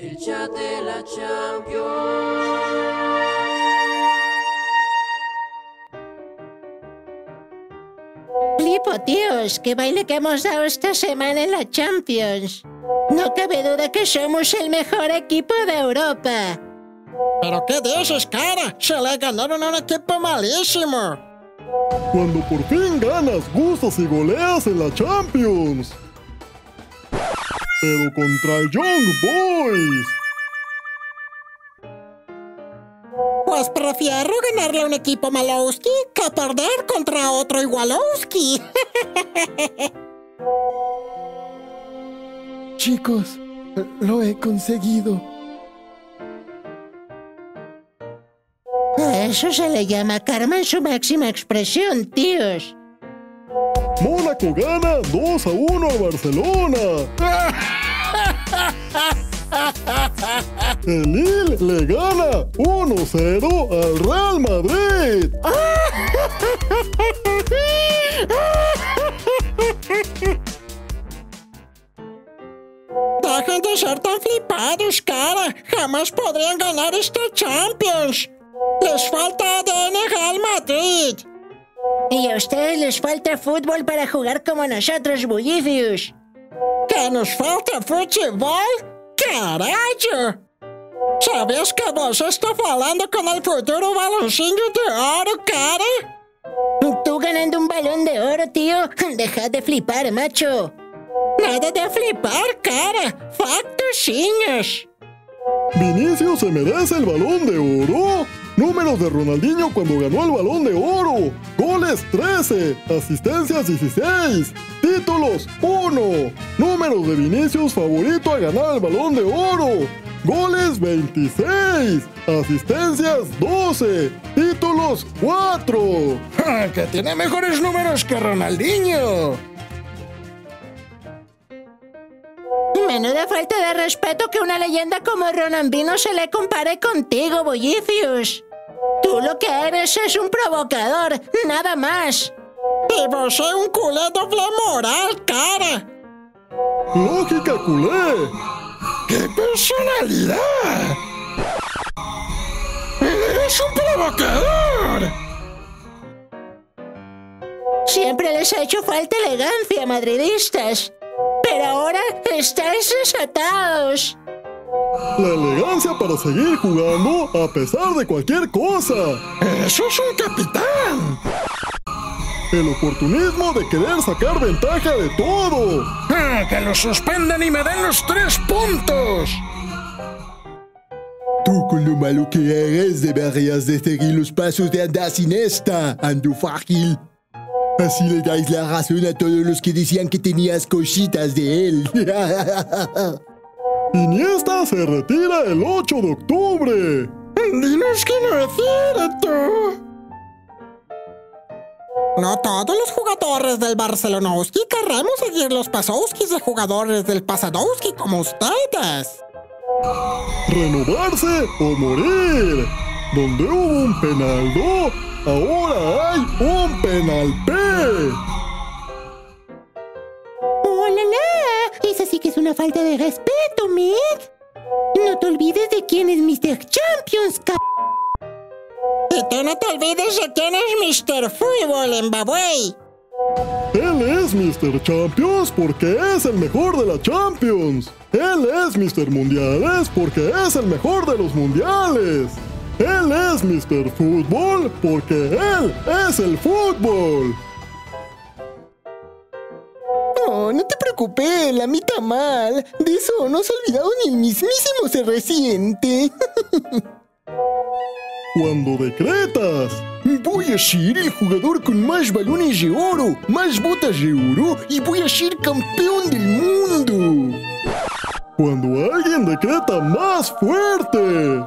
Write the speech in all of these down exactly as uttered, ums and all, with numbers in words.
El chat de la Champions. Flipo, tíos, qué baile que hemos dado esta semana en la Champions. No cabe duda que somos el mejor equipo de Europa. ¿Pero qué dices, cara? Se le ganaron a un equipo malísimo. Cuando por fin ganas, gustas y goleas en la Champions. Pero contra el Young Boys. Pues prefiero ganarle a un equipo Malowski que perder contra otro Igualowski. Chicos, lo he conseguido. A eso se le llama karma en su máxima expresión, tíos. Mónaco gana dos a uno a Barcelona. El Lille le gana uno cero al Real Madrid. Dejen de ser tan flipados, cara. Jamás podrían ganar esta Champions. Les falta A D N Real Madrid. Y a ustedes les falta fútbol para jugar como nosotros, bullifios. ¿Que nos falta fútbol? ¡Caralho! ¿Sabes que vos estás hablando con el futuro baloncinho de oro, cara? Tú ganando un balón de oro, tío. Deja de flipar, macho. Nada de flipar, cara. Factocinhos. Vinicius se merece el balón de oro. Números de Ronaldinho cuando ganó el balón de oro. Goles trece, asistencias dieciséis, títulos uno. Números de Vinicius favorito a ganar el balón de oro. Goles veintiséis, asistencias doce, títulos cuatro. Que tiene mejores números que Ronaldinho. Menuda falta de respeto que una leyenda como Ronaldinho se le compare contigo, Bullifius. Tú lo que eres es un provocador, nada más. Y vos sos un culé doble moral, cara. Lógica, culé. ¡Qué personalidad! ¡Eres un provocador! Siempre les ha hecho falta elegancia, madridistas. Pero ahora estáis desatados. La elegancia para seguir jugando a pesar de cualquier cosa. ¡Eso es un capitán! El oportunismo de querer sacar ventaja de todo. ¡Ah, que lo suspendan y me den los tres puntos! Tú con lo malo que eres deberías de seguir los pasos de Andrés Iniesta, ando fácil. Así le dais la razón a todos los que decían que tenías cositas de él. Iniesta se retira el ocho de octubre. Dinos que no es cierto. No todos los jugadores del Barcelonowski querremos seguir los pasowskis de jugadores del Pasadowski como ustedes. Renovarse o morir. Donde hubo un penaldo, ahora hay un penalpé. ¡Oh, la, la! Esa sí que es una falta de respeto, Mick. No te olvides de quién es mister Champions, c***. Y tú no te olvides de quién es mister Fútbol en Babuey. Él es mister Champions porque es el mejor de la Champions. Él es mister Mundiales porque es el mejor de los mundiales. Él es mister Fútbol porque él es el fútbol. No, no te preocupes, la mitad mal. De eso no se ha olvidado ni el mismísimo se reciente. Cuando decretas, voy a ser el jugador con más balones de oro, más botas de oro y voy a ser campeón del mundo. Cuando alguien decreta más fuerte.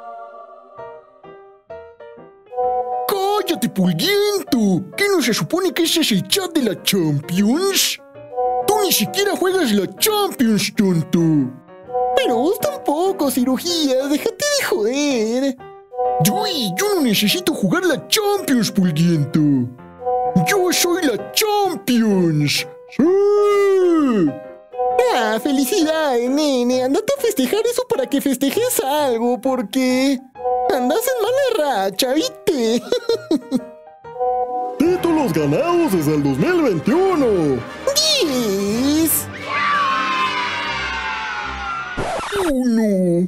¡Cállate, Pulguiento! ¿Qué no se supone que ese es el chat de la Champions? Tú ni siquiera juegas la Champions, tonto. Pero vos tampoco, cirugía, déjate de joder. Yo, yo no necesito jugar la Champions, Pulguiento. Yo soy la Champions. ¡Sí! Ah, Ah, felicidades, nene. Andate a festejar eso para que festejes algo, porque andas en mala racha, ¿viste? Títulos ganados desde el dos mil veintiuno. ¡Diez! ¡Uno!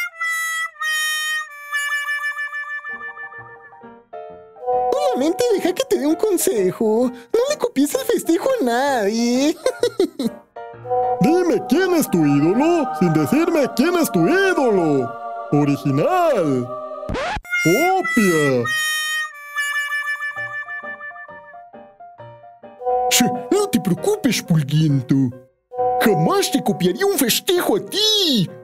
Solamente deja que te dé un consejo. No le copies el festejo a nadie. Dime quién es tu ídolo sin decirme quién es tu ídolo. Original. Copia. Che, no te preocupes, Pulguiento. Jamás te copiaría un festejo a ti.